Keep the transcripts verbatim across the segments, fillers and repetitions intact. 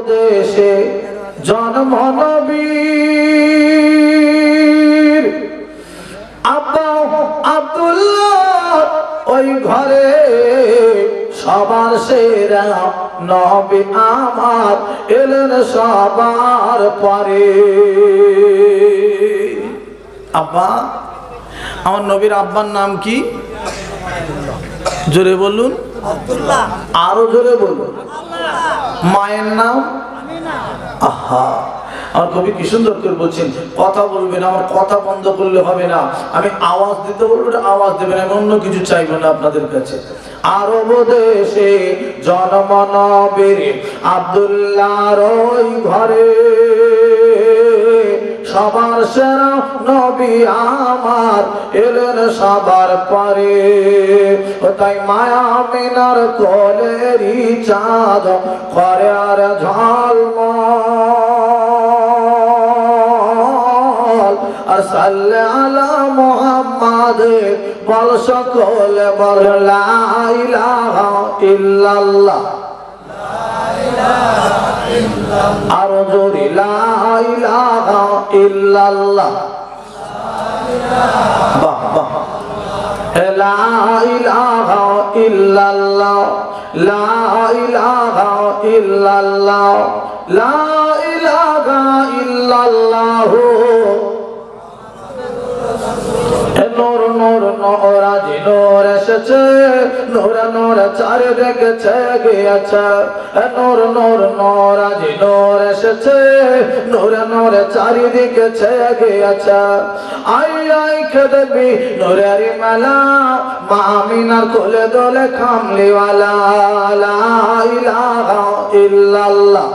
দেশে জন্ম নবীর আব্বা আব্দুল্লাহ ওই ঘরে সবার সেরা নবী আমার এলেন সবার পরে। আব্বা, আমার নবীর আব্বার নাম কি? জোরে বলুন। আব্দুল্লাহ। আরো জোরে বলুন। মায়ের নাম? আহা, আমার কবি কি সুন্দর করে বলছেন, কথা বলবেন, আমার কথা বন্ধ করলে হবে না, আমি আওয়াজ দিতে বলবো, আওয়াজ দেবেন, আমি অন্য কিছু চাইবো না আপনাদের কাছে। আরব দেশে জন্ম নবীর আব্দুল্লাহর ওই ঘরে সবার সেরা নবী আমার এলেন সবার পরে। ও তাই মায়া মিনার কোলেরই চাঁদ করে আর ঝলমল আর সাল্লে আলা মুহাম্মাদ বল সকলে বল লা ইলাহা ইল্লাল্লাহ আরো জোরে লা ইলাহা ইল্লাল্লাহ। বাহ বাহ, লা ইলাহা ইল্লাল্লাহ লা ইলাহা ইল্লাল্লাহ লা ইলাহা ইল্লাল্লাহ। নূর নূর নূরাজি নূর এসেছে, নূর নূর চারিদিকে ছেয়ে গিয়েছে। নূর নূর নূরাজি নূর এসেছে, নূর নূর চারিদিকে ছেয়ে গিয়েছে। আই আই কে দেখবি নূরের মেলা, মা আমিনার কোলে দোলে কামলিওয়ালা। লা ইলাহা ইল্লাল্লাহ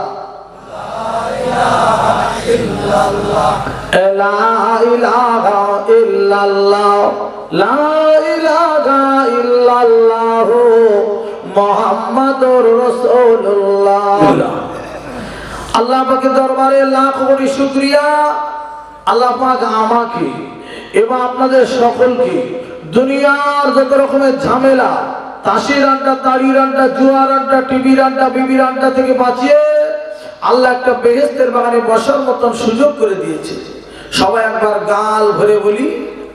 লা ইলাহা ইল্লাল্লাহ লা ইলাহা ইল্লাল্লাহ মুহাম্মাদুর রাসূলুল্লাহ। আল্লাহ পাকের দরবারে লাখ কোটি শুকরিয়া। আল্লাহ পাক আমাকে এবং আপনাদের সকলকে দুনিয়ার যত রকমের ঝামেলা, তাসির আড্ডা, তাড়ির আড্ডা, জুয়ার আড্ডা, টিভির আড্ডা, বিবির আড্ডা থেকে বাঁচিয়ে আল্লাহ একটা বেহেশতের বাগানে বসার মতন সুযোগ করে দিয়েছে। সবাই একবার গাল ভরে বলি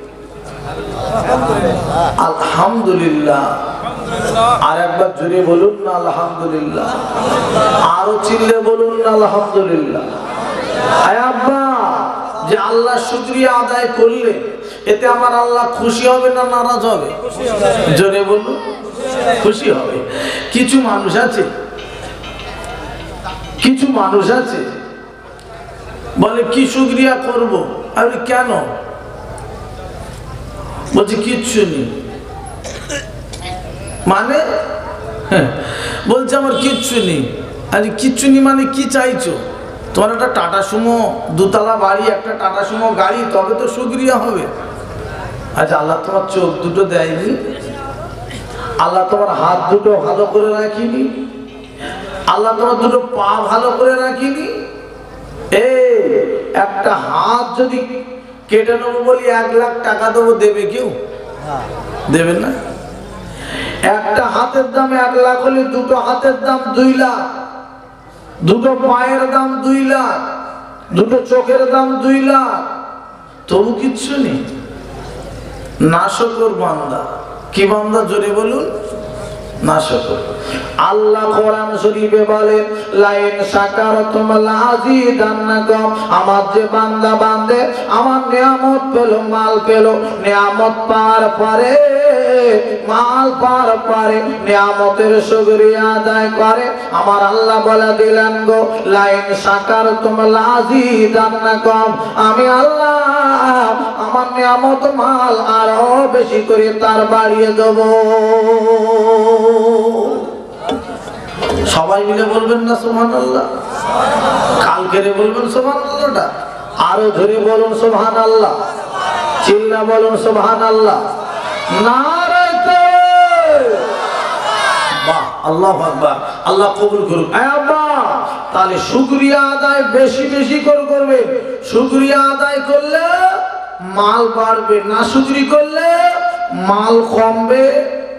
আলহামদুলিল্লাহ। আর একবার জোরে বলুন না আলহামদুলিল্লাহ। আরো চিল্লে বলুন না আলহামদুলিল্লাহ। আয় আব্বা, যে আল্লাহ শুকরিয়া আদায় করলে এতে আমার আল্লাহ খুশি হবে না নারাজ হবে? জোরে বলুন, খুশি হবে। কিছু মানুষ আছে কিছু মানুষ আছে বলে কি শুকরিয়া করব, আমি কেন? বলছি কিচ্ছু নেই। মানে বলছে আমার কিচ্ছু নেই। আরে কিচ্ছু নেই মানে কি চাইছো? তোমার একটা টাটা সুমো দুতলা বাড়ি, একটা টাটা সুমো গাড়ি, তবে তো শুকরিয়া হবে। আচ্ছা, আল্লাহ তোমার চোখ দুটো দেয়নি? আল্লাহ তোমার হাত দুটো ভালো করে রাখিনি? আল্লাহ তোমার দুটো পা ভালো করে রাখিনি? এই একটা হাত যদি কেটে নেবো বলি এক লাখ টাকা দেবো, দেবে কেউ? দেবে না। একটা হাতের দাম এক লাখ হলে দুটো হাতের দাম দুই লাখ, দুটো পায়ের দাম দুই লাখ, দুটো চোখের দাম দুই লাখ, তবু কিচ্ছু নেই। নাশকর বান্দা। কি বান্দা? জোরে বলুন। নাশকর। আল্লাহ কোরআন শরীফে বলেন লাইন শাকারতুম লাযিদান্নাকুম। আমার যে বান্দা বান্দে আমার নিয়ামত পেল, মাল পেল, নিয়ামত পাওয়ার পরে, মাল পাওয়ার পরে নিয়ামতের শুকরিয়া আদায় করে, আমার আল্লাহ বলে দিলেন গো লাইন শাকারতুম লাযিদান্নাকুম, আমি আল্লাহ আমার নিয়ামত মাল আরো বেশি করে তার বাড়িয়ে দেব। সবাই মিলে বলবেন না সুবহানাল্লাহ? কালকে বলবেন সুবহানাল্লাহটা। আরো ধরে বলুন সুবহানাল্লাহ। চিল্লা বলুন সুবহানাল্লাহ। নারে তাকবীর। বাহ, আল্লাহু আকবার। আল্লাহ কবুল করুন। এ আব্বা, তাহলে শুকরিয়া আদায় বেশি বেশি করে করবে। শুকরিয়া আদায় করলে মাল বাড়বে, না শুকরি করলে মাল কমবে,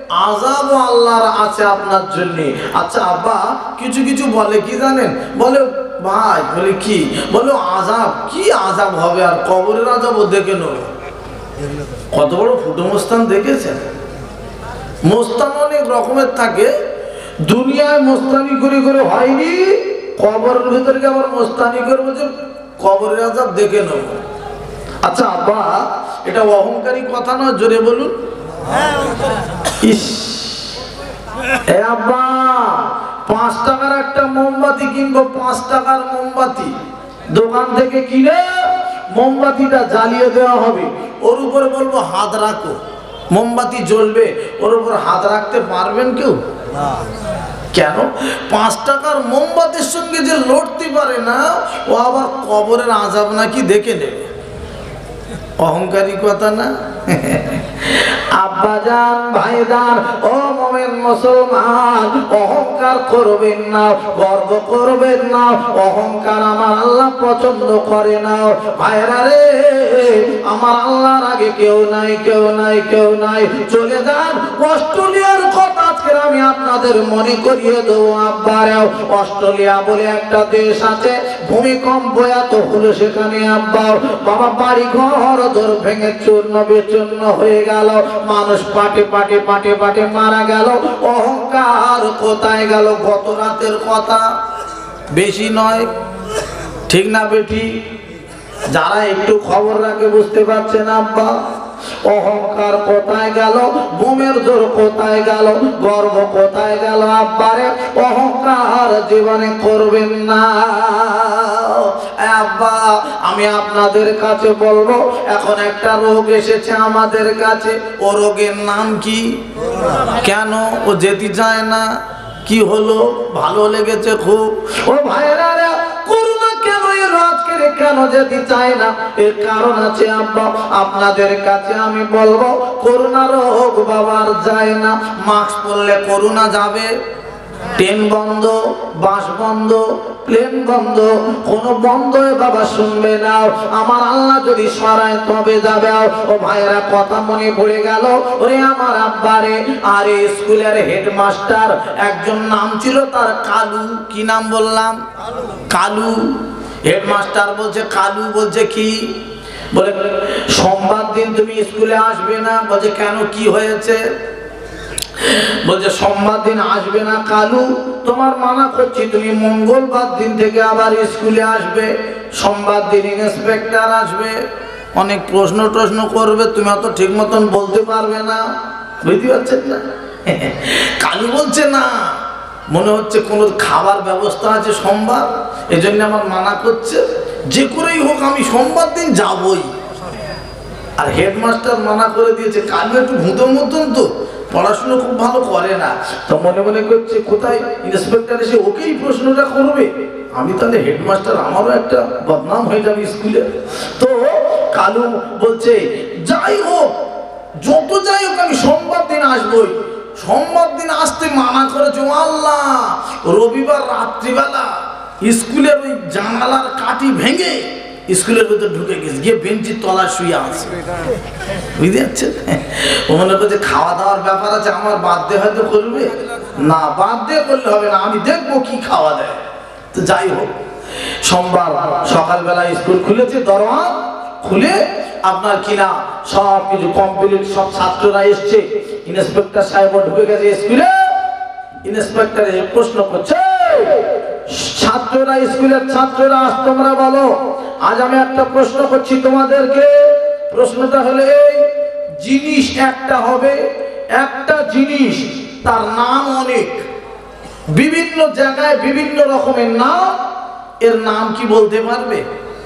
আযাবও আল্লাহর আছে আপনার জন্য। আচ্ছা আব্বা কিছু কিছু বলে কি জানেন, বলে ভাই, বলে কি, বলে আযাব, কি আযাব হবে, আর কবরের আযাবও দেখে নেব। কত বড় ফুটো মোস্তান দেখেছেন? মোস্তান অনেক রকমের থাকে, দুনিয়ায় মোস্তানি করে করে হয়নি, কবরের ভিতরে আবার মোস্তানি করে বলছে কবরের আযাব দেখে নেব। আচ্ছা আব্বা এটা অহংকারী কথা নয়, জোরে বলুন। ইস এ আব্বা, পাঁচ টাকার একটা মোমবাতি কিনবো, পাঁচ টাকার মোমবাতি দোকান থেকে কিনে মোমবাতিটা জ্বালিয়ে দেওয়া হবে, ওর উপরে বলবো হাত রাখো, মোমবাতি জ্বলবে, ওর উপর হাত রাখতে পারবেন কেউ? কেন? পাঁচ টাকার মোমবাতির সঙ্গে যে লড়তে পারে না, ও আবার কবরের আযাব নাকি দেখে নেবে। অহংকারী কথা না? আব্বাজান ভাইদান ও মুমিন মুসলমান, অহংকার করবেন না, গর্ব করবেন না, অহংকার আমার আল্লাহ পছন্দ করে না। ভাইরা রে, আমার আল্লাহর আগে কেউ নাই, কেউ নাই, কেউ নাই। চলে যান অস্ট্রেলিয়ার কথা আজকে আমি আপনাদের মনে করিয়ে দেবো। আব্বারেও অস্ট্রেলিয়া বলে একটা দেশ আছে, ভূমিকম্প এত হলো সেখানে আব্বা বাবা বাড়ি ঘর দর ভেঙে চূর্ণ বিচূর্ণ হয়ে গেল, মানুষ পাটে পাটে পাটে পাটে মারা গেল। অহংকার কোথায় গেল? গত রাতের কথা, বেশি নয়, ঠিক না বেটি? যারা একটু খবর রাখে বুঝতে পারছেন আব্বা, অহংকার কোথায় গেল, বোমের জোর কোথায় গেল, গর্ব কোথায় গেল? আব্বারে অহংকার জীবনে করবেন না। আব্বা আমি আপনাদের কাছে বলবো, এখন একটা রোগ এসেছে আমাদের কাছে, ও রোগের নাম কি? কেন ও যেতে চায় না? কি হলো? ভালো লেগেছে খুব। ও ভাইরা রে, করোনা কেন এর আজকের কেন যেতে চায় না? এর কারণ আছে আব্বা, আপনাদের কাছে আমি বলবো, করোনা রোগ বাবার যায় না। মাস্ক পরলে করোনা যাবে? ট্রেন বন্ধ, বাস বন্ধ, প্লেন বন্ধ, কোন বন্ধ বাবা শুনবে না। আমার আল্লাহ যদি সরায় তবে যাবে। ও ভাইরা কথা মনে পড়ে গেল, ওরে আমার আব্বারে, আরে স্কুলের হেডমাস্টার একজন নাম ছিল তার কালু। কি নাম বললাম? কালু। হেডমাস্টার বলছে কালু, বলছে কি? বলে সোমবার দিন তুমি স্কুলে আসবে না। বলছে কেন, কি হয়েছে? বলছে সোমবার দিন আসবে না কালু, তোমার মানা করছি, তুমি মঙ্গলবার দিন থেকে আবার স্কুলে আসবে। সোমবার দিন ইন্সপেক্টর আসবে, অনেক প্রশ্ন টশ্ন করবে, তুমি অত ঠিক মতন বলতে পারবে না। বুঝতে পারছেন না? কালু বলছে না, মনে হচ্ছে কোনো খাবার ব্যবস্থা আছে সোমবার, এজন্য আমার মানা করছে, যে করেই হোক আমি সোমবার দিন যাবই। আর হেডমাস্টার মানা করে দিয়েছে। কালু একটু ভূতের মতন তো, পড়াশুনো খুব ভালো করে না, তো মনে মনে করছে কোথায় ইন্সপেক্টর এসে ওকেই প্রশ্নটা করবে, আমি তাহলে হেডমাস্টার, আমারও একটা বদনাম হয়ে যাবে স্কুলে। তো কালু বলছে যাই হোক, যত যাই হোক আমি সোমবার দিন আসবই। সোমবার দিন আসতে মানা করেছে। আল্লাহ, রবিবার রাত্রিবেলা স্কুলের ওই জানালার কাঠি ভেঙে স্কুলের ভিতরে ঢুকে গেছে, গিয়ে বেঞ্চির তলায় শুয়ে আছে। বুঝতে পারছেন? ও মনে করছে খাওয়া দাওয়ার ব্যাপার আছে, আমার বার্থডে হয়তো করবে না, বার্থডে করলে হবে না, আমি দেখবো কি খাওয়া দেয়। তো যাই হোক, সোমবার সকালবেলা স্কুল খুলেছে, দরওয়া খুলে আপনার কিনা সব কিছু কমপ্লিট, সব ছাত্ররা এসছে, ইন্সপেক্টর সাহেব ঢুকে গেছে স্কুলে। ইন্সপেক্টর এসে প্রশ্ন করছে, ছাত্ররা, স্কুলের ছাত্ররা, আজ তোমরা বলো, আজ আমি একটা প্রশ্ন করছি তোমাদেরকে। প্রশ্নটা হলো এই, জিনিস একটা হবে, একটা জিনিস, তার নাম অনেক, বিভিন্ন জায়গায় বিভিন্ন রকমের নাম, এর নাম কি বলতে পারবে?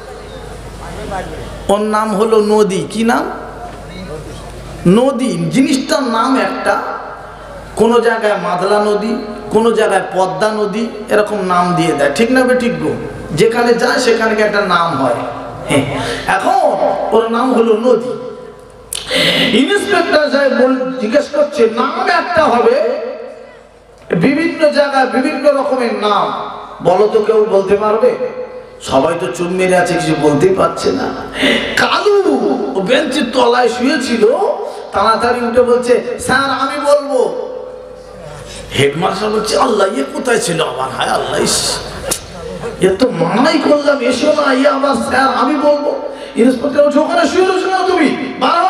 ওর নাম হলো নদী। কি নাম? নদী। জিনিসটার নাম একটা, কোন জায়গায় মাদলা নদী, কোন জায়গায় পদ্মা নদী, এরকম নাম দিয়ে দেয়, ঠিক না বে ঠিক গো? যেখানে যায় সেখানে একটা নাম হয়। হ্যাঁ, এখন ওর নাম হলো নদী। ইন্সপেক্টর সাহেব জিজ্ঞেস করছে, নাম একটা হবে, বিভিন্ন জায়গায় বিভিন্ন রকমের নাম, বলো তো কেউ বলতে পারবে? সবাই তো চুপ মেরে আছে, কিছু বলতেই পারছে না। কালু বেঞ্চের তলায় শুয়েছিল, তাড়াতাড়ি উঠে বলছে স্যার আমি বলবো। হেডমাস্টার বলছে আল্লাহ ইয়ে কোথায় ছিল আবার, হায় আল্লাহ এ তো মানাই করলাম এসো না, ইয়ে আবার স্যার আমি বলবো। ইন্সপেক্টর বলছে ওখানে শুয়ে রয়েছো না তুমি, বাড়ো।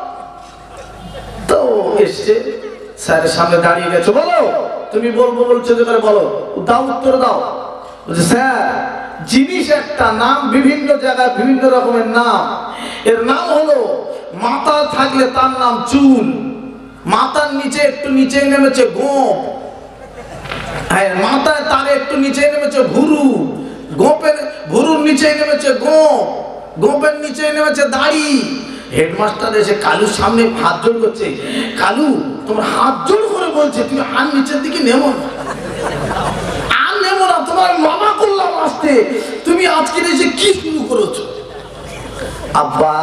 তো এসছে স্যারের সামনে দাঁড়িয়ে গেছো, বলো তুমি বলবো বলছো যে বলো, দাও উত্তর দাও। বলছে স্যার জিনিস একটা, নাম বিভিন্ন জায়গায় বিভিন্ন রকমের নাম। এর নাম হলো মাথা থাকলে তার নাম চুল, মাথার নিচে একটু নিচে নেমেছে গোপ, হ্যাঁ মাথায় তার একটু নিচে নেমেছে ভুরু, গোপের ভুরুর নিচে নেমেছে গোপ, গোপের নিচে নেমেছে দাড়ি। হেডমাস্টার এসে কালুর সামনে হাত জোড় করছে, কালু তোমার হাত জোড় করে বলছে তুমি আর নিচের দিকে নেমো না, আর নেমো না, তোমার মামা করলাম আসতে, তুমি আজকে এসে কি শুরু করেছো? আব্বা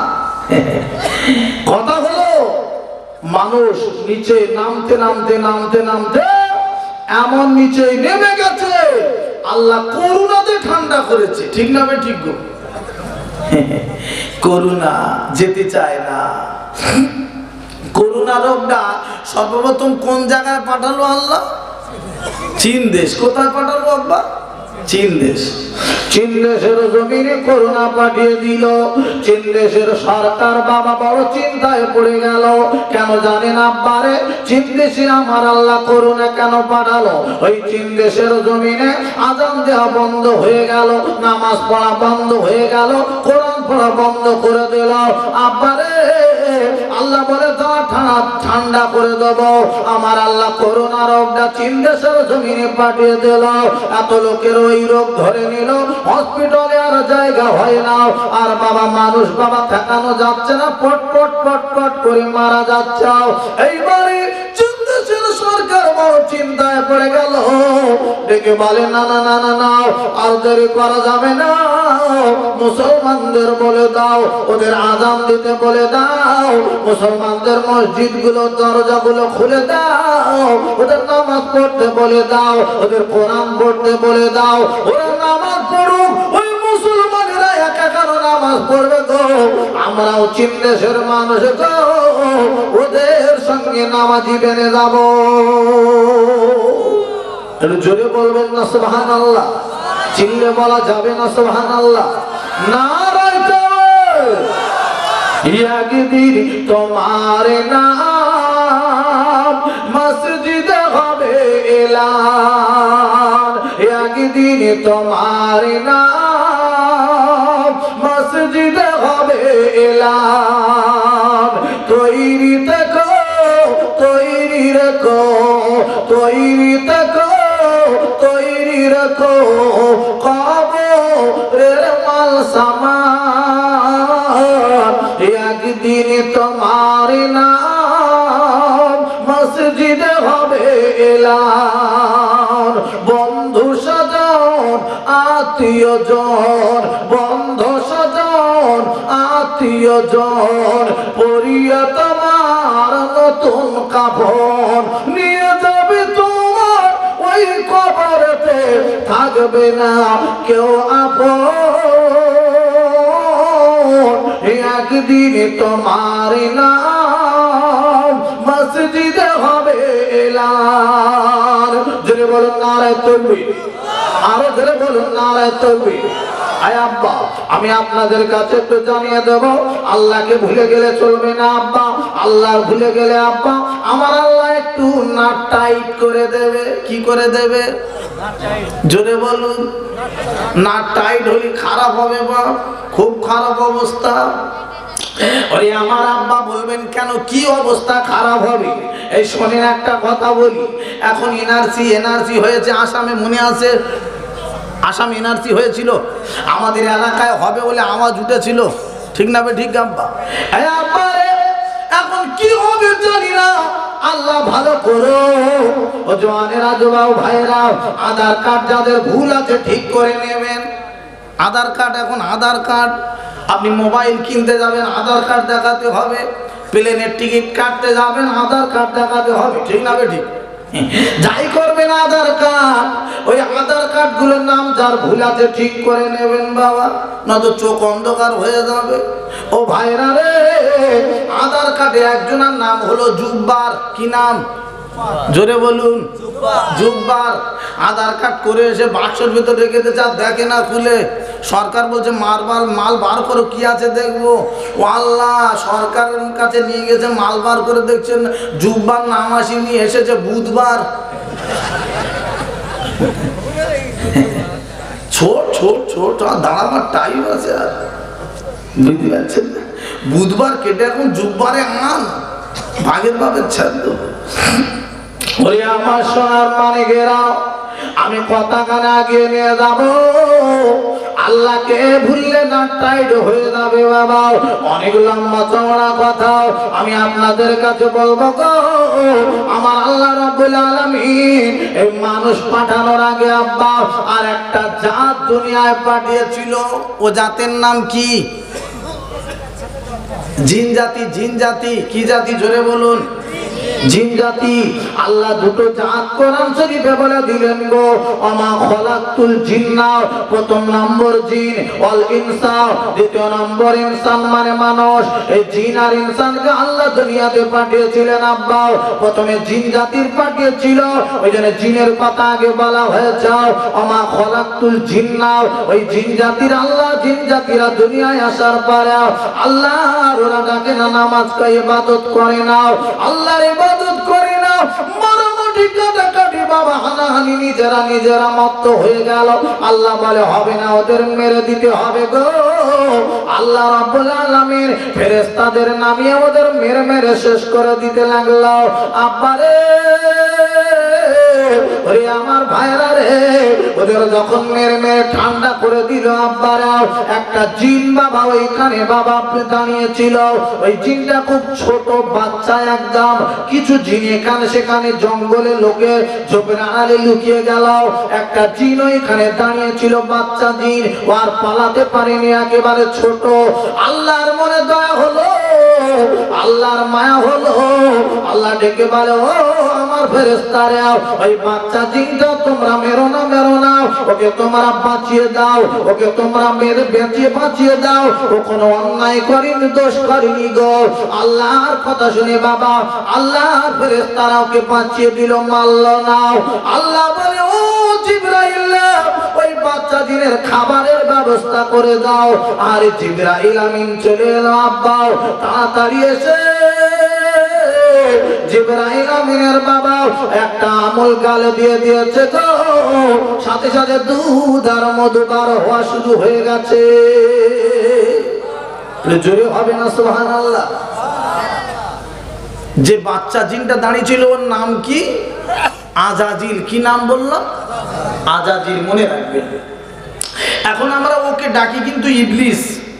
কথা হলো মানুষ নিচে নামতে নামতে নামতে নামতে এমন নিচে নেমে গেছে, আল্লাহ করুণাতে ঠান্ডা করেছে। ঠিক না বে ঠিক গো? করুণা যেতে চায় না। করুণা রোগটা সর্বপ্রথম কোন জায়গায় পাঠালো আল্লাহ? চীন দেশ। কোথায় পাঠালো আব্বা? চীন দেশ। চীন দেশের জমিনে করোনা পাঠিয়ে দিল। চীন দেশের সরকার বাবা বড় চিন্তায় পড়ে গেল। কেন জানেন আব্বারে? চীন দেশে আমার আল্লাহ করোনা কেন পাঠালো? ওই চীন দেশের জমিনে আযান দেওয়া বন্ধ হয়ে গেল, নামাজ পড়া বন্ধ হয়ে গেল, কোরআন পড়া বন্ধ করে দিল। আব্বারে আল্লাহ বলে ঠান্ডা ঠান্ডা করে দেব। আমার আল্লাহ করোনা রোগটা চীন দেশের জমিনে পাঠিয়ে দিল। এত লোকের ওই রোগ ধরে নিল, হসপিটালে আর জায়গা হয় না। আর বাবা মানুষ বাবা ঠেকানো যাচ্ছে না, পট পট পট পট করে মারা যাচ্ছে। এইবারে চীন দেশের সরকার বড় চিন্তায় পড়ে গেল। ডেকে বলে না না না না না আর দেরি করা যাবে না, মুসলমানদের বলে দাও ওদের আযান দিতে বলে দাও, মুসলমানদের মসজিদ গুলো দরজা গুলো খুলে দাও, ওদের নামাজ পড়তে বলে দাও, ওদের কোরআন পড়তে বলে দাও। ওরা নামাজ পড়ুক, ওই মুসলমানেরা একাকার নামাজ পড়বে গো। আমরাও চীন দেশের মানুষ গো, ওদের সঙ্গে নামাজি বেনে যাব। জোরে বলবেন না সুবহানাল্লাহ? চিল্লে বলা যাবে না সুবহানাল্লাহ? নারায়ে তাকবীর। একদিন তোমার নাম মসজিদে হবে এলান, একদিন তোমার নাম মসজিদে হবে এলান। তৈরি থেকো তৈরি রেখো, তৈরি থেকো তৈরি রেখো, কবরের মাল সামান। একদিন তোমার নাম মসজিদে হবে এলান। বন্ধু স্বজন আত্মীয় জন, বন্ধু স্বজন আত্মীয় জন, পরিয়া তোমার নতুন কাফন নিয়ে যাবে তোমার ওই কবরেতে, থাকবে না কেউ আপন। একদিন তোমার নাম মসজিদে হবে এলান। জোরে বলুন নারায়ে তাকবীর, আরো জোরে বলুন নারায়ে তাকবীর। আয় আব্বা আমি আপনাদের কাছে একটু জানিয়ে দেব, আল্লাহকে ভুলে গেলে চলবে না আব্বা। আল্লাহ ভুলে গেলে আব্বা আমার আল্লাহ একটু নাট টাইট করে দেবে। কি করে দেবে? জোরে বলুন। নাট টাইট হলে খারাপ হবে বা খুব খারাপ অবস্থা। ওরে আমার আব্বা বলবেন কেন, কি অবস্থা খারাপ হবে? এই শোনেন একটা কথা বলি, এখন এনআরসি এনআরসি হয়েছে আসামে, মনে আছে? আসাম এনআরসি হয়েছিল, আমাদের এলাকায় হবে বলে আওয়াজ উঠেছিল। ঠিক না বে ঠিক আব্বা? এই আব্বা রে এখন কি হবে জানি না, আল্লাহ ভালো করো। ও জওয়ানেরা যুবক ভাইরা, আধার কার্ড যাদের ভুল আছে ঠিক করে নেবেন। আধার কার্ড এখন আধার কার্ড, আপনি মোবাইল কিনতে যাবেন আধার কার্ড দেখাতে হবে, প্লেনের টিকিট কাটতে যাবেন আধার কার্ড দেখাতে হবে। ঠিক না বে ঠিক? যাই করবেন আধার কার্ড, ওই আধার কার্ড গুলোর নাম যার ভুল আছে ঠিক করে নেবেন বাবা, নয়তো চোখ অন্ধকার হয়ে যাবে। ও ভাইরা রে আধার কার্ডে একজনের নাম হলো জুব্বার। কি নাম? জোরে বলুন। জুব্বার। আধার কার্ড করে এসে বাক্সের ভিতর রেখে দিয়েছে, আর দেখে না খুলে। সরকার বলছে মারবার মাল বার করো, কি আছে দেখবো। ও আল্লাহ, সরকারের কাছে নিয়ে গেছে, মাল বার করে দেখছেন জুব্বার নাম আসেনি, এসেছে বুধবার। ছোট ছোট ছোট দাঁড়াবার টাইম আছে আর, বুঝতে পারছেন না? বুধবার কেটে এখন জুব্বারে আন, ভাগের ভাগের ছাড়তো। ওরে আমার সোনার মানিকেরা, আমি কথা কানে আগিয়ে নিয়ে যাব। আল্লাহকে ভুললে না টাইট হয়ে যাবে বাবা। অনেক লম্বা চওড়া কথা আমি আপনাদের কাছে বলবো গো। আমার আল্লাহ রাব্বুল আলামিন এই মানুষ পাঠানোর আগে আব্বা আর একটা জাত দুনিয়ায় পাঠিয়েছিল। ও জাতের নাম কি? জিন জাতি। জিন জাতি। কি জাতি? জোরে বলুন। জিন জাতি। আল্লাহ দুটো জাত কোরআন শরীফে বলে দিলেন গো, আমা খলাকতুল জিন্না, প্রথম নম্বর জিন, ওয়াল ইনসা, দ্বিতীয় নম্বর ইনসান মানে মানুষ। এই জিন আর ইনসানকে আল্লাহ দুনিয়াতে পাঠিয়েছিলেন আব্বা। প্রথমে জিন জাতির পাঠিয়েছিল, ওই জন্য জিনের কথা আগে বলা হয়েছে। আমা খলাকতুল জিন্না, ওই জিন জাতির আল্লাহ জিন জাতিরা দুনিয়ায় আসার পরে আল্লাহর ওরা ডাকে না, নামাজ কা ইবাদত করে না, আল্লাহর ইবাদত করে না, মারামারি কাটাকাটি বাবা হানাহানি নিজেরা নিজেরা মত্ত হয়ে গেল। আল্লাহ বলে হবে না, ওদের মেরে দিতে হবে গো। আল্লাহ রাব্বুল আলামিন ফেরেশতাদের নামিয়ে ওদের মেরে মেরে শেষ করে দিতে লাগলো। আব্বারে ওরে আমার ভাইরা রে, ওদের যখন মেরে মেরে ঠান্ডা করে দিল আব্বারা, একটা জিন বাবা ওইখানে বাবা আপনি দাঁড়িয়েছিল। ওই জিনটা খুব ছোট বাচ্চা একদম। কিছু জিন এখানে সেখানে জঙ্গলে লোকে ঝোপের আড়ালে লুকিয়ে গেল। একটা জিন ওইখানে দাঁড়িয়েছিল, বাচ্চা জিন, ও আর পালাতে পারেনি, একেবারে ছোট। আল্লাহর মনে দয়া হলো, আল্লাহর মায়া হলো। আল্লাহ ডেকে বলে, ও আমার ফেরেশতারা, ওই বাচ্চা জিনটা তোমরা মেরো না, মেরো না, ওকে তোমরা বাঁচিয়ে দাও, ওকে তোমরা মেরে বেঁচিয়ে বাঁচিয়ে দাও। ও কোনো অন্যায় করেনি, দোষ করেনি গো। আল্লাহর কথা শুনে বাবা আল্লাহর ফেরেশতারা ওকে বাঁচিয়ে দিল, মারল না। আল্লাহ বলে, ও জিবরাইল, ওই বাচ্চা জিনের খাবারের ব্যবস্থা করে দাও। আর জিবরাইল আমিন চলে এলো আব্বা, তাড়াতাড়ি এসে জিবরাইল আমিনের বাবা একটা আমল গালে দিয়ে দিয়েছে গো। সাথে সাথে দুধ আর মধু বার হওয়া শুরু হয়ে গেছে। জোরে হবে না সুবহানাল্লাহ? যে বাচ্চা জিনটা দাঁড়িয়ে ছিল ওর নাম কি? আজাজিল। কি নাম বললাম? আজাজিল। মনে রাখবেন। এখন আমরা ওকে ডাকি কিন্তু ইবলিস।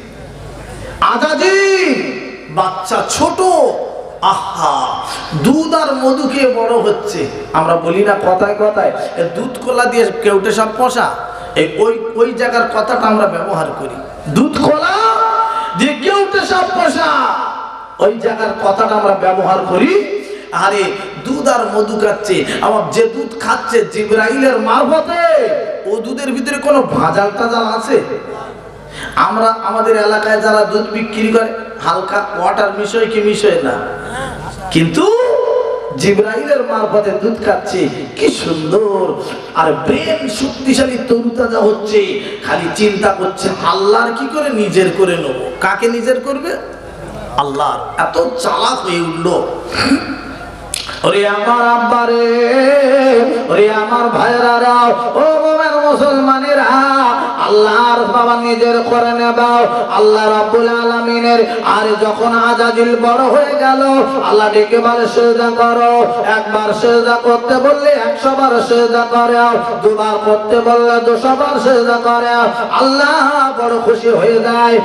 আজাজিল বাচ্চা ছোট, আহা দুধ আর মধু খেয়ে বড় হচ্ছে। আমরা বলি না কথায় কথায় দুধ কলা দিয়ে কেউটে সব পোষা, এই ওই ওই জায়গার কথাটা আমরা ব্যবহার করি। দুধ কলা দিয়ে কেউটে সব পোষা, ওই জায়গার কথাটা আমরা ব্যবহার করি। আরে দুধ আর মধু খাচ্ছে, আবার যে দুধ খাচ্ছে জিবরাইলের মারফতে, ও দুধের ভিতরে কোনো ভাজাল টাজাল আছে? আমরা আমাদের এলাকায় যারা দুধ বিক্রি করে হালকা ওয়াটার মিশয় কি মিশয় না, কিন্তু জিবরাইলের মারফতে দুধ খাচ্ছে। কি সুন্দর! আর ব্রেন শক্তিশালী, তরুতাজা হচ্ছে। খালি চিন্তা করছে আল্লাহর কি করে নিজের করে নেব। কাকে নিজের করবে? আল্লাহর। এত চালাক হয়ে উঠলো। ওরে আমার আব্বারে, ওরে আমার ভাইরা, ও মোমেন মুসলমানেরা, আল্লাহর বাবা নিজের করে নেবাও আল্লাহ রাব্বুল আলামিনের। আর যখন আজাজিল বড় হয়ে গেল, আল্লাহ ডেকে বলে সিজদা করো। একবার সিজদা করতে বললে একশো বার সিজদা করে, দুবার করতে বললে দুশো বার সিজদা করে। আল্লাহ বড় খুশি হয়ে যায়।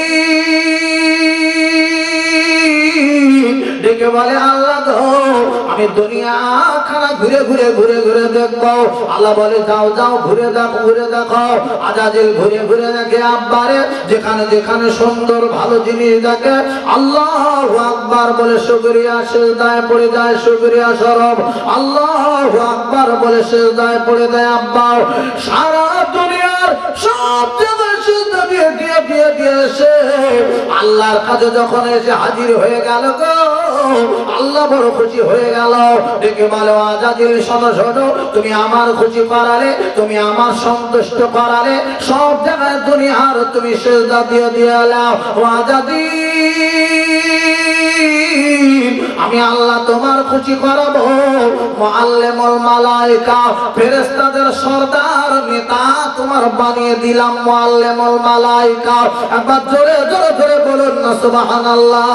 একদিন ডেকে বলে, আল্লাহ গো আমি দুনিয়া খানা ঘুরে ঘুরে ঘুরে ঘুরে দেখবো। আল্লাহ বলে যাও যাও ঘুরে দেখো ঘুরে দেখো। আজাজিল ঘুরে ঘুরে দেখে আব্বারে, যেখানে যেখানে সুন্দর ভালো জিনিস দেখে আল্লাহু আকবার বলে শুকরিয়া সিজদায় পড়ে যায়, শুকরিয়া স্বরূপ আল্লাহু আকবার বলে সিজদায় পড়ে দেয় আব্বা। সারা দুনিয়ার সব জায়গায় সিজদা দিয়ে দিয়ে দিয়ে দিয়ে এসে আল্লাহর কাছে যখন এসে হাজির হয়ে গেল গো, আল্লাহ বড় খুশি হয়ে গেল। ডেকে বলো আজাজিল শোনো শোনো, তুমি আমার খুশি করালে, তুমি আমার সন্তুষ্ট করালে, সব জায়গায় দুনিয়ার তুমি সিজদা দিয়ে দিয়ে এলাও। ও আজাজিল, আমি আল্লাহ তোমার খুশি করাবো। মুআল্লিমুল মালায়েকা, ফেরেশতাদের সরদার নেতা তোমার বানিয়ে দিলাম মুআল্লিমুল মালায়েকা। একবার জোরে জোরে জোরে বলুন না সুবহানাল্লাহ।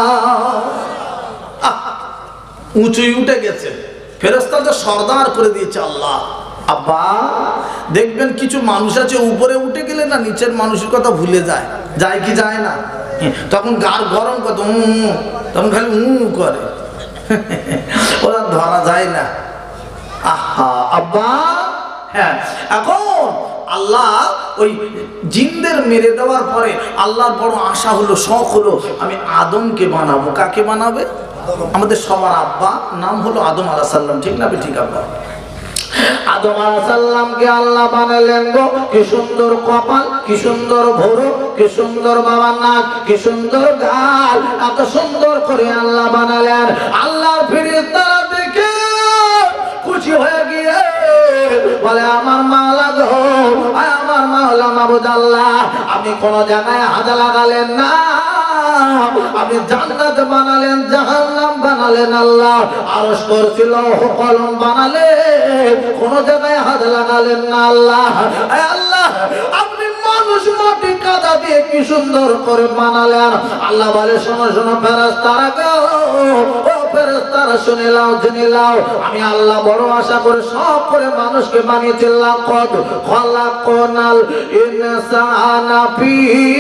উঁচুই উঠে গেছে, ফেরেশতাদের সরদার করে দিয়েছে আল্লাহ। আব্বা দেখবেন কিছু মানুষ আছে উপরে উঠে গেলে না নিচের মানুষের কথা ভুলে যায়, যায় কি যায় না? তখন গার গরম কত, তখন খালি উ করে, ওরা ধরা যায় না। আহা আব্বা, হ্যাঁ এখন আল্লাহ ওই জিনদের মেরে দেওয়ার পরে আল্লাহর বড় আশা হলো, শখ হলো, আমি আদমকে বানাবো। কাকে বানাবে? আমাদের সবার আব্বা নাম হলো আদম আলাইহিস সালাম, ঠিক না? ঠিক আব্বা। আদম আলাইহিস সালামকে আল্লাহ বানালেন গো, কি সুন্দর কপাল, কি সুন্দর ভুরু, কি সুন্দর বাবার নাক, কি সুন্দর গাল, এত সুন্দর করে আল্লাহ বানালেন। আল্লাহর ফেরেশতারা দেখে খুশি হয়ে গিয়ে বলে আমার মাওলা গো, আমার মাওলা মাবুদ আল্লাহ, আপনি কোন জায়গায় হাত লাগালেন না, আপনি জান্নাত বানালেন, জাহান্নাম বানালেন, আল্লাহ আরশ করছিল কলম বানালেন, কোন জায়গায় হাত লাগালেন না আল্লাহ। আল্লাহ আপনি মানুষ মাটি কাদা দিয়ে কি সুন্দর করে বানালেন। আল্লাহ বলে শোনো শোনো ফেরেশতারা গো, ও ফেরেশতারা শুনে নাও জেনে নাও, আমি আল্লাহ বড় আশা করে সব করে মানুষকে বানিয়েছিলাম। কত খলাকনাল ইনসানা ফি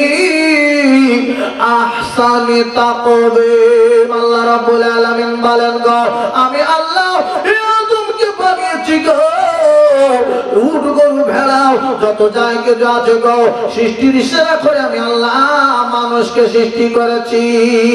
আহসানি তাকওয়িম। আল্লাহ রাব্বুল আলামিন বলেন গো, আমি আল্লাহ আদমকে বানিয়েছি গো, উট গরু ভেড়াও যত জায়গায় যা আছে গো, সৃষ্টির সেরা করে আমি আল্লাহ মানুষকে সৃষ্টি করেছি।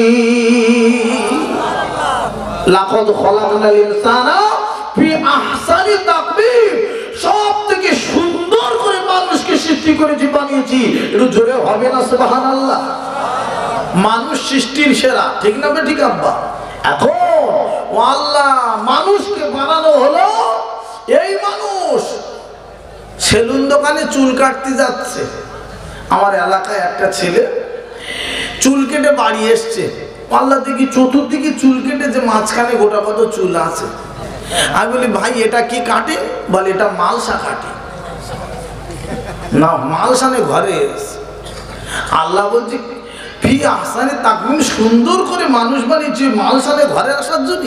লাকাদ খলাকনাল ইনসানা ফি আহসানি তাকওয়িম, সব থেকে সুন্দর করে মানুষকে সৃষ্টি করেছি, বানিয়েছি। একটু জোরে হবে না সুবহানাল্লাহ? মানুষ সৃষ্টির সেরা, ঠিক না? ঠিক আব্বা। এখন ও আল্লাহ মানুষকে বানানো হলো, এই মানুষ সেলুন দোকানে চুল কাটতে যাচ্ছে। আমার এলাকায় একটা ছেলে চুল কেটে বাড়ি এসছে, আল্লাহ দেখি চতুর্দিকে চুল কেটে যে মাঝখানে গোটা কত চুল আছে। আমি বলি ভাই এটা কি কাটে? বলে এটা মালসা কাটে। না মালসানে ঘরে এসে আল্লাহ বলছে ফি আহসানি তাকওয়িম, সুন্দর করে মানুষ বানিয়েছে মালসানে ঘরে আসার জন্য।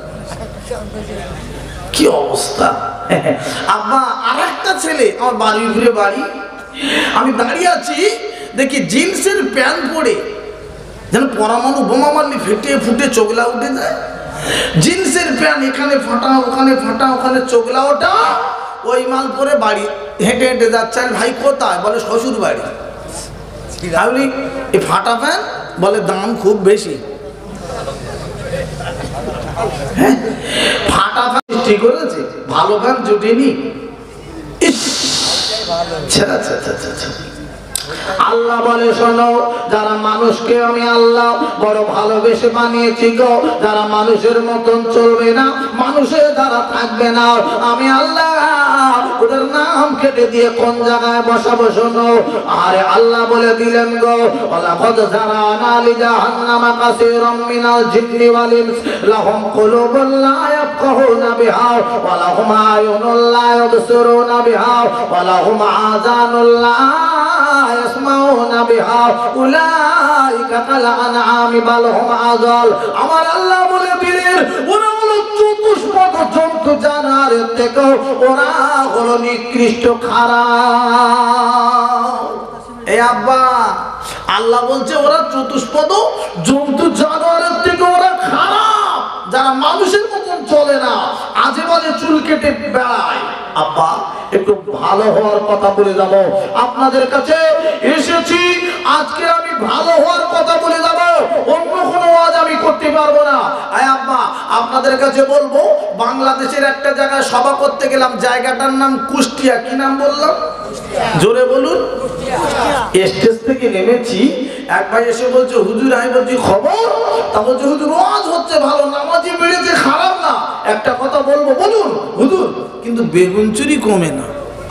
কি অবস্থা আব্বা। আর একটা ছেলে আমার বাড়ির ঘুরে বাড়ি, আমি দাঁড়িয়ে আছি, দেখি জিন্সের প্যান্ট পরে যেন পরমাণু বোমা মারলে ফেটে ফুটে চোগলা উঠে যায়। জিন্সের প্যান্ট এখানে ফাটা, ওখানে ফাটা, ওখানে চোগলা ওটা, ওই মাল পরে বাড়ি হেঁটে হেঁটে যাচ্ছে। ভাই কোথায়? বলে শ্বশুর বাড়ি। আমি এই ফাটা প্যান্ট, বলে দাম খুব বেশি। হ্যাঁ ফাটা প্যান্ট ঠিক করেছে, ভালো প্যান্ট জুটেনি। আল্লাহ বলে শোনো, যারা মানুষকে আমি আল্লাহ বড় ভালোবেসে বানিয়েছি গো, যারা মানুষের মতন চলবে না, মানুষের দ্বারা থাকবে না, আমি আল্লাহ ওদের নাম কেটে দিয়ে কোন জায়গায় বসাবো শোনো। আরে আল্লাহ বলে দিলেন গো, ওয়ালাকাদ জারানা লিজাহান্নামা কাসীরাম মিনাল জিন্নি ওয়াল ইনস লাহুম কুলুবুন লা ইয়াফকাহুনা বিহা ওয়া লাহুম আয়ুনুন লা ইউবসিরুনা বিহা ওয়া লাহুম আযানুন লা ইয়াসমাউনা বিহা উলাইকা কাল আনআমি বাল হুম আযাল। আমার আল্লাহ বলে দিলেন ওরা হলো চতুষ্পদ জন্তু জানোয়ারের থেকেও ওরা হলো নিকৃষ্ট খারাপ। এই আব্বা আল্লাহ বলছে ওরা চতুষ্পদ জন্তু জানোয়ারের থেকে ওরা খারাপ, যারা মানুষের মতন চলে না। কেটে বেড়ায়। আব্বা একটু ভালো হওয়ার কথা বলে যাব, আপনাদের কাছে এসেছি আজকে আমি ভালো হওয়ার কথা বলে যাব, অন্য কোনো ওয়াজ আমি করতে পারবো না। আয় আব্বা আপনাদের কাছে বলবো, বাংলাদেশের একটা জায়গায় সভা করতে গেলাম, জায়গাটার নাম কুষ্টিয়া। কি নাম বললাম? জোরে বলুন। স্টেজ থেকে নেমেছি, এক ভাই এসে বলছে হুজুর, আমি বলছি খবর? তা বলছে হুজুর ওয়াজ হচ্ছে ভালো, নামাজি বেড়েছে, খারাপ না, একটা কথা বলবো বলুন। হুজুর কিন্তু বেগুন চুরি কমে না।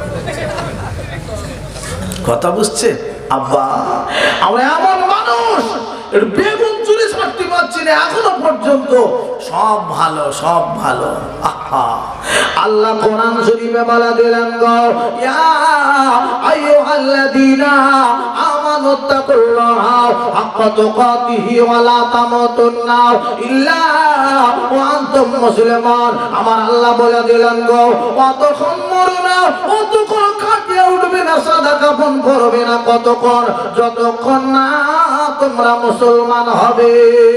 কথা বুঝছে আব্বা? আমরা এমন মানুষ বেগুন চুরি ছাড়তে পারছি না এখনো পর্যন্ত। সব ভালো, সব ভালো। আহা, আল্লাহ কোরআন শরীফে বলে দিলেন গো, ইয়া আইয়ুহাল্লাযীনা আমানুত্তাকুল্লাহা হাক্কা তুকাতিহি ওয়া লা তামুতুন্না ইল্লা ওয়া আনতুম মুসলিমুন। আমার আল্লাহ বলে দিলেন গো, কতক্ষণ মরনা, কতক্ষণ কাটিয়ে উঠবে না, সাদা কাফন করবে না, কতক্ষণ যতক্ষণ না তোমরা মুসলমান হবে।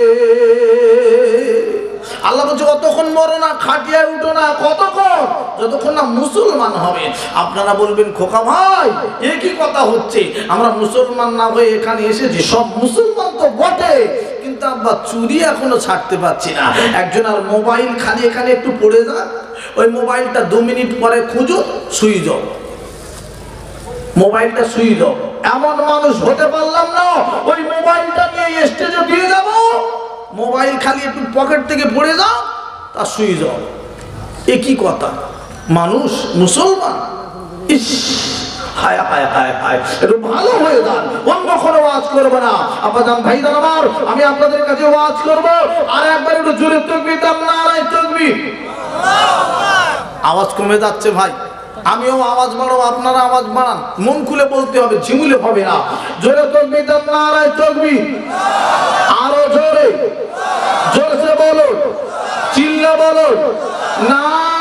আল্লাহ বলছে কতক্ষণ মরো না, খাটিয়ায় উঠো না, কতক্ষণ যতক্ষণ না মুসলমান হবে। আপনারা বলবেন খোকা ভাই এ কি কথা হচ্ছে, আমরা মুসলমান না হয়ে এখানে এসেছি। সব মুসলমান তো বটে, কিন্তু আব্বা চুরি এখনো ছাড়তে পারছি না। একজন আর মোবাইল খালি এখানে একটু পড়ে যাক, ওই মোবাইলটা দু মিনিট পরে খুঁজো, সুইচ অফ, মোবাইলটা সুইচ অফ। এমন মানুষ হতে পারলাম না ওই মোবাইলটা নিয়ে স্টেজে দিয়ে যাব, মোবাইল খালি একটু পকেট থেকে পড়ে যাও, তা সুইচ অফ। এ কি কথা? মানুষ মুসলমান। ইস, হায় হায় হায় হায়, একটু ভালো হয়ে যান, অন্য কোনো ওয়াজ করবো না। আব্বাজান ভাইজান আমার, আমি আপনাদের কাছে ওয়াজ করবো, আর একবার একটু জোরে তাকবীর দাম, নারায়ে তাকবীর। আওয়াজ কমে যাচ্ছে ভাই, আমিও আওয়াজ বাড়াবো, আপনারা আওয়াজ বাড়ান, মন খুলে বলতে হবে, ঝিমুলে হবে না। জোরে তাকবীর দাম, নারায়ে তাকবীর। আরো জোরে, জোরে বলুন, চিল্লা বলুন, না